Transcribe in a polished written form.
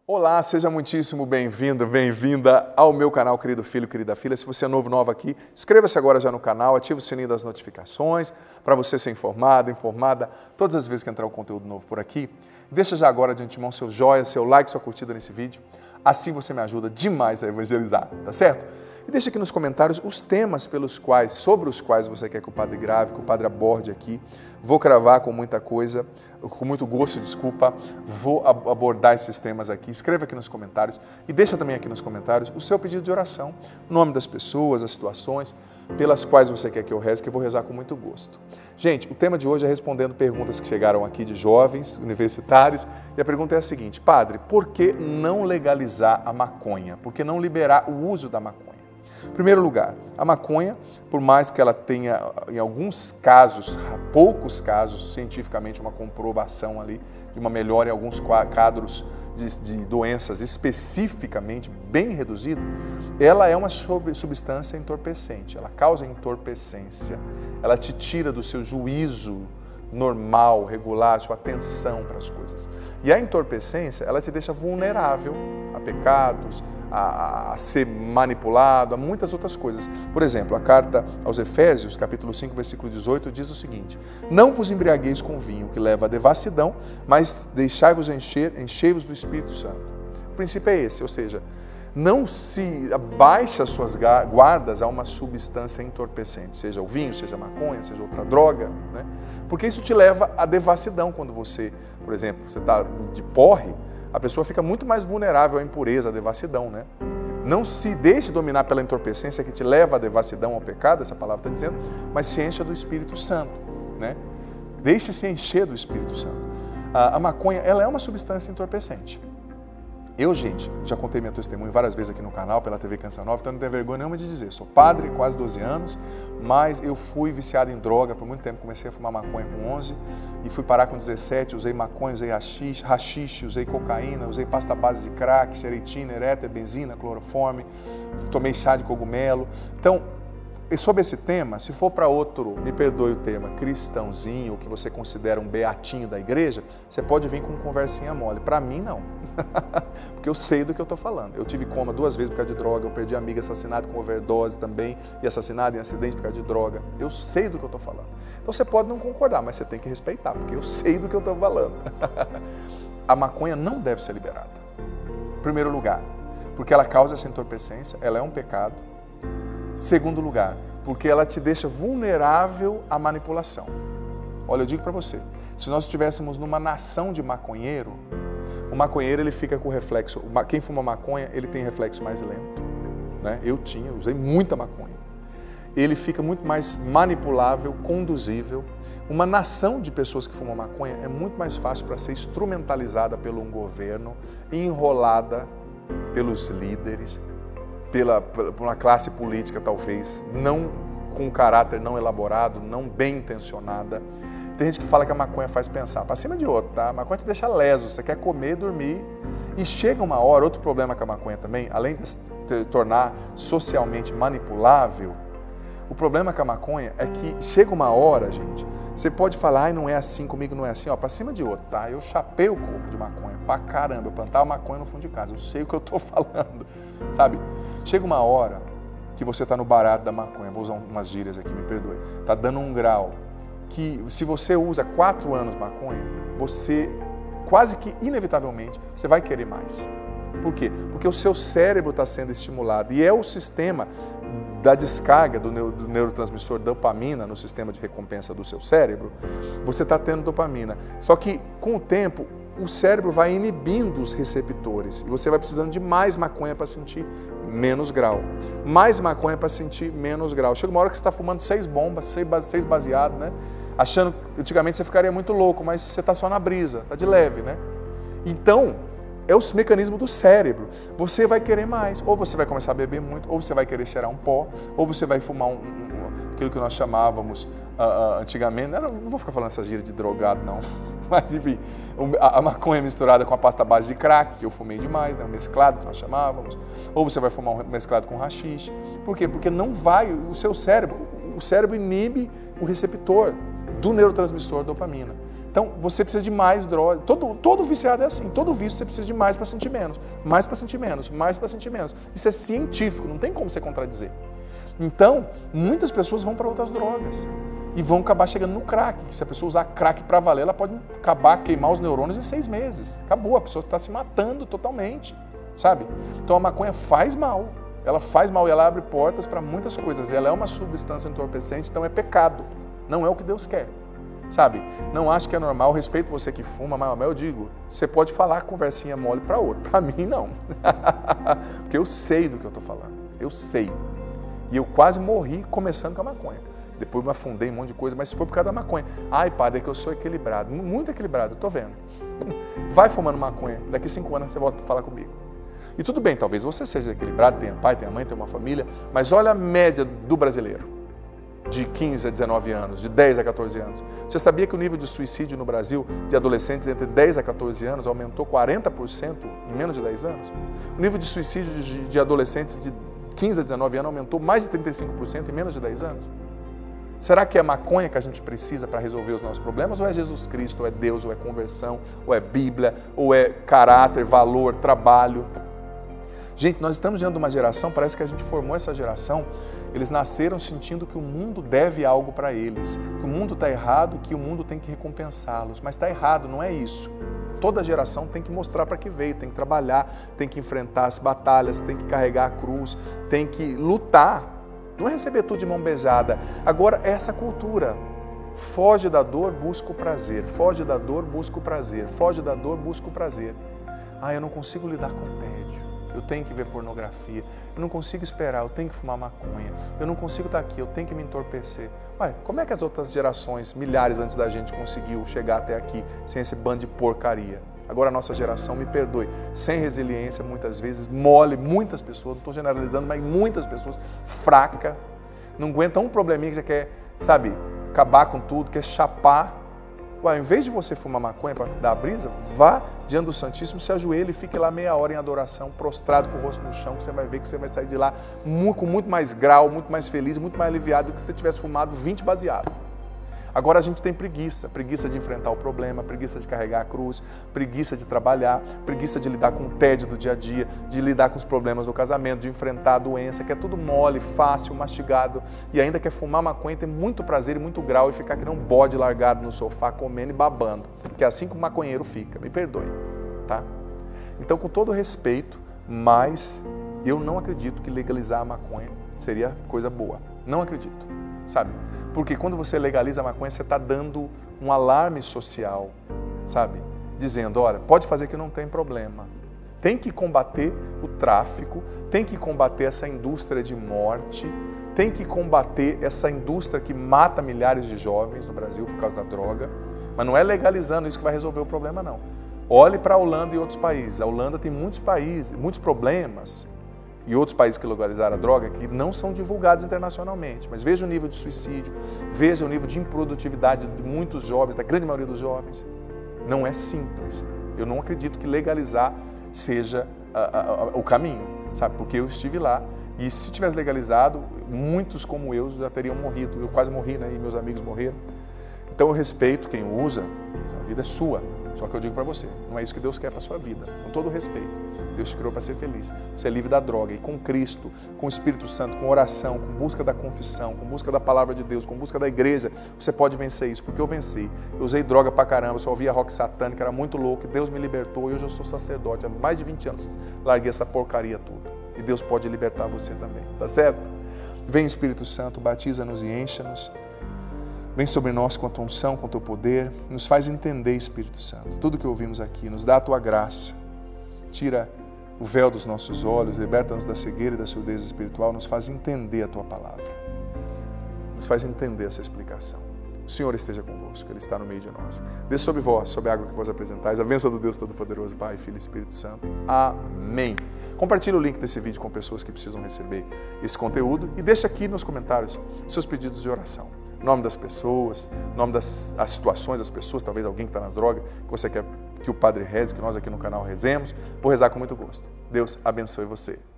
Olá, seja muitíssimo bem-vindo, bem-vinda ao meu canal, querido filho, querida filha. Se você é novo, nova aqui, inscreva-se agora já no canal, ative o sininho das notificações para você ser informado, informada todas as vezes que entrar um conteúdo novo por aqui. Deixa já agora de antemão seu joia, seu like, sua curtida nesse vídeo. Assim você me ajuda demais a evangelizar, tá certo? E deixa aqui nos comentários os temas sobre os quais você quer que o padre grave, que o padre aborde aqui. Vou cravar com muita coisa, com muito gosto, desculpa. Vou abordar esses temas aqui. Escreva aqui nos comentários e deixa também aqui nos comentários o seu pedido de oração, o nome das pessoas, as situações pelas quais você quer que eu reze, que eu vou rezar com muito gosto. Gente, o tema de hoje é respondendo perguntas que chegaram aqui de jovens, universitários, e a pergunta é a seguinte: Padre, por que não legalizar a maconha? Por que não liberar o uso da maconha? Em primeiro lugar, a maconha, por mais que ela tenha, em alguns casos, poucos casos, cientificamente uma comprovação ali de uma melhora em alguns quadros de doenças especificamente bem reduzido, ela é uma substância entorpecente, ela causa entorpecência, ela te tira do seu juízo normal, regular, sua atenção para as coisas. E a entorpecência, ela te deixa vulnerável a pecados, a ser manipulado, a muitas outras coisas. Por exemplo, a carta aos Efésios, capítulo 5, versículo 18, diz o seguinte: não vos embriagueis com vinho, que leva à devassidão, mas deixai-vos enchei-vos do Espírito Santo. O princípio é esse, ou seja, não se abaixa as suas guardas a uma substância entorpecente, seja o vinho, seja a maconha, seja outra droga, né? Porque isso te leva à devassidão. Quando você, por exemplo, você está de porre, a pessoa fica muito mais vulnerável à impureza, à devassidão, né? Não se deixe dominar pela entorpecência que te leva à devassidão, ao pecado, essa palavra está dizendo, mas se encha do Espírito Santo, né? Deixe-se encher do Espírito Santo. A maconha, ela é uma substância entorpecente. Eu, gente, já contei meu testemunho várias vezes aqui no canal, pela TV Canção Nova, então não tenho vergonha nenhuma de dizer. Sou padre, quase 12 anos, mas eu fui viciado em droga por muito tempo. Comecei a fumar maconha com 11 e fui parar com 17. Usei maconha, usei haxixe, usei cocaína, usei pasta base de crack, xeritina, eréter, benzina, cloroforme, tomei chá de cogumelo. Então, sobre esse tema, se for para outro, me perdoe o tema, cristãozinho, que você considera um beatinho da igreja, você pode vir com conversinha mole. Para mim, não. Porque eu sei do que eu estou falando. Eu tive coma 2 vezes por causa de droga, eu perdi amiga assassinada com overdose também, e assassinada em acidente por causa de droga. Eu sei do que eu estou falando. Então você pode não concordar, mas você tem que respeitar, porque eu sei do que eu estou falando. A maconha não deve ser liberada. Em primeiro lugar, porque ela causa essa entorpecência, ela é um pecado. Segundo lugar, porque ela te deixa vulnerável à manipulação. Olha, eu digo para você, se nós estivéssemos numa nação de maconheiro, o maconheiro ele fica com o reflexo, quem fuma maconha, ele tem reflexo mais lento, né? Eu usei muita maconha. Ele fica muito mais manipulável, conduzível. Uma nação de pessoas que fumam maconha é muito mais fácil para ser instrumentalizada pelo um governo, enrolada pelos líderes, por uma classe política talvez, não com um caráter não elaborado, não bem intencionada. Tem gente que fala que a maconha faz pensar para cima de outro, tá? A maconha te deixa leso, você quer comer, dormir. E chega uma hora, outro problema com a maconha também, além de se tornar socialmente manipulável, o problema com a maconha é que chega uma hora, gente, você pode falar, ai, não é assim, comigo não é assim, ó, para cima de outro, tá? Eu chapei o corpo de maconha pra caramba, eu plantava maconha no fundo de casa, eu sei o que eu tô falando, sabe? Chega uma hora que você tá no barato da maconha, vou usar umas gírias aqui, me perdoe, tá dando um grau, que se você usa 4 anos maconha, você quase que inevitavelmente, você vai querer mais. Por quê? Porque o seu cérebro está sendo estimulado e é o sistema da descarga do neurotransmissor dopamina no sistema de recompensa do seu cérebro, você está tendo dopamina. Só que com o tempo, o cérebro vai inibindo os receptores e você vai precisando de mais maconha para sentir menos grau. Mais maconha para sentir menos grau. Chega uma hora que você está fumando 6 bombas, 6 baseados, né? Achando que antigamente você ficaria muito louco, mas você está só na brisa, está de leve, né? Então, é o mecanismo do cérebro. Você vai querer mais, ou você vai começar a beber muito, ou você vai querer cheirar um pó, ou você vai fumar aquilo que nós chamávamos antigamente, não vou ficar falando essas gírias de drogado não, mas enfim, a maconha misturada com a pasta base de crack, que eu fumei demais, né, o mesclado que nós chamávamos, ou você vai fumar um mesclado com haxixe. Por quê? Porque não vai, o cérebro inibe o receptor do neurotransmissor dopamina. Então, você precisa de mais droga. Todo viciado é assim. Todo vício você precisa de mais para sentir menos. Mais para sentir menos. Mais para sentir menos. Isso é científico, não tem como você contradizer. Então, muitas pessoas vão para outras drogas. E vão acabar chegando no crack. Se a pessoa usar crack para valer, ela pode acabar, queimar os neurônios em 6 meses. Acabou, a pessoa está se matando totalmente. Sabe? Então, a maconha faz mal. Ela faz mal e ela abre portas para muitas coisas. Ela é uma substância entorpecente, então é pecado. Não é o que Deus quer. Sabe? Não acho que é normal, respeito você que fuma, mas eu digo, você pode falar conversinha mole para outro, para mim não. Porque eu sei do que eu estou falando, eu sei. E eu quase morri começando com a maconha. Depois me afundei em um monte de coisa, mas foi por causa da maconha. Ai, padre, é que eu sou equilibrado, muito equilibrado, eu tô vendo. Vai fumando maconha, daqui 5 anos você volta a falar comigo. E tudo bem, talvez você seja equilibrado, tenha pai, tenha mãe, tenha uma família, mas olha a média do brasileiro. De 15 a 19 anos, de 10 a 14 anos. Você sabia que o nível de suicídio no Brasil de adolescentes entre 10 a 14 anos aumentou 40% em menos de 10 anos? O nível de suicídio de adolescentes de 15 a 19 anos aumentou mais de 35% em menos de 10 anos? Será que é maconha que a gente precisa para resolver os nossos problemas? Ou é Jesus Cristo, ou é Deus, ou é conversão, ou é Bíblia, ou é caráter, valor, trabalho? Gente, nós estamos diante de uma geração, parece que a gente formou essa geração, eles nasceram sentindo que o mundo deve algo para eles, que o mundo está errado, que o mundo tem que recompensá-los, mas está errado, não é isso. Toda geração tem que mostrar para que veio, tem que trabalhar, tem que enfrentar as batalhas, tem que carregar a cruz, tem que lutar, não é receber tudo de mão beijada. Agora, essa cultura, foge da dor, busca o prazer, foge da dor, busca o prazer, foge da dor, busca o prazer. Ah, eu não consigo lidar com o tédio. Eu tenho que ver pornografia, eu não consigo esperar, eu tenho que fumar maconha, eu não consigo estar aqui, eu tenho que me entorpecer. Ué, como é que as outras gerações, milhares antes da gente, conseguiu chegar até aqui sem esse bando de porcaria? Agora a nossa geração, me perdoe, sem resiliência muitas vezes, mole, muitas pessoas, não estou generalizando, mas muitas pessoas, fraca, não aguenta um probleminha que já quer, sabe, acabar com tudo, quer chapar. Ué, em vez de você fumar maconha para dar a brisa, vá diante do Santíssimo, se ajoelhe e fique lá meia hora em adoração, prostrado com o rosto no chão, que você vai ver que você vai sair de lá com muito mais grau, muito mais feliz, muito mais aliviado do que se você tivesse fumado 20 baseados. Agora a gente tem preguiça de enfrentar o problema, preguiça de carregar a cruz, preguiça de trabalhar, preguiça de lidar com o tédio do dia a dia, de lidar com os problemas do casamento, de enfrentar a doença, que é tudo mole, fácil, mastigado, e ainda quer fumar maconha, ter muito prazer e muito grau e ficar que nem um bode largado no sofá, comendo e babando, que é assim que o maconheiro fica, me perdoe, tá? Então, com todo respeito, mas eu não acredito que legalizar a maconha seria coisa boa, não acredito, sabe? Porque quando você legaliza a maconha, você está dando um alarme social, sabe? Dizendo, olha, pode fazer que não tem problema. Tem que combater o tráfico, tem que combater essa indústria de morte, tem que combater essa indústria que mata milhares de jovens no Brasil por causa da droga. Mas não é legalizando isso que vai resolver o problema, não. Olhe para a Holanda e outros países. A Holanda tem muitos problemas, e outros países que legalizaram a droga, que não são divulgados internacionalmente. Mas veja o nível de suicídio, veja o nível de improdutividade de muitos jovens, da grande maioria dos jovens. Não é simples. Eu não acredito que legalizar seja o caminho, sabe? Porque eu estive lá e se tivesse legalizado, muitos como eu já teriam morrido. Eu quase morri, né? E meus amigos morreram. Então eu respeito quem usa, a vida é sua. Só que eu digo para você, não é isso que Deus quer para a sua vida. Com todo respeito, Deus te criou para ser feliz. Você é livre da droga e com Cristo, com o Espírito Santo, com oração, com busca da confissão, com busca da palavra de Deus, com busca da igreja, você pode vencer isso, porque eu venci. Eu usei droga pra caramba, só ouvia rock satânico, era muito louco, Deus me libertou e hoje eu sou sacerdote. Há mais de 20 anos larguei essa porcaria toda. E Deus pode libertar você também, tá certo? Vem Espírito Santo, batiza-nos e encha-nos. Vem sobre nós com a tua unção, com o teu poder, nos faz entender, Espírito Santo, tudo que ouvimos aqui, nos dá a tua graça, tira o véu dos nossos olhos, liberta-nos da cegueira e da surdez espiritual, nos faz entender a tua palavra, nos faz entender essa explicação. O Senhor esteja convosco, Ele está no meio de nós. Desça sobre vós, sobre a água que vos apresentais, a bênção do Deus Todo-Poderoso, Pai, Filho e Espírito Santo. Amém. Compartilhe o link desse vídeo com pessoas que precisam receber esse conteúdo e deixa aqui nos comentários seus pedidos de oração. Nome das pessoas, nome das situações das pessoas, talvez alguém que está na droga, que você quer que o Padre reze, que nós aqui no canal rezemos. Vou rezar com muito gosto. Deus abençoe você.